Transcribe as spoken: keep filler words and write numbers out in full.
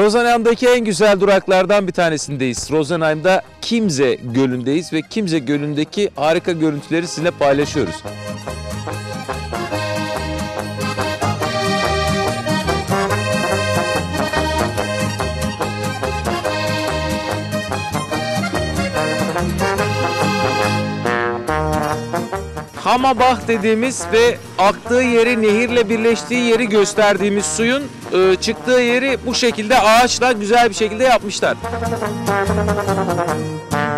Rosenheim'daki en güzel duraklardan bir tanesindeyiz. Rosenheim'da Chiemsee Gölü'ndeyiz ve Chiemsee Gölü'ndeki harika görüntüleri sizinle paylaşıyoruz. Hammerbach dediğimiz ve aktığı yeri, nehirle birleştiği yeri gösterdiğimiz suyun e, çıktığı yeri bu şekilde ağaçla güzel bir şekilde yapmışlar.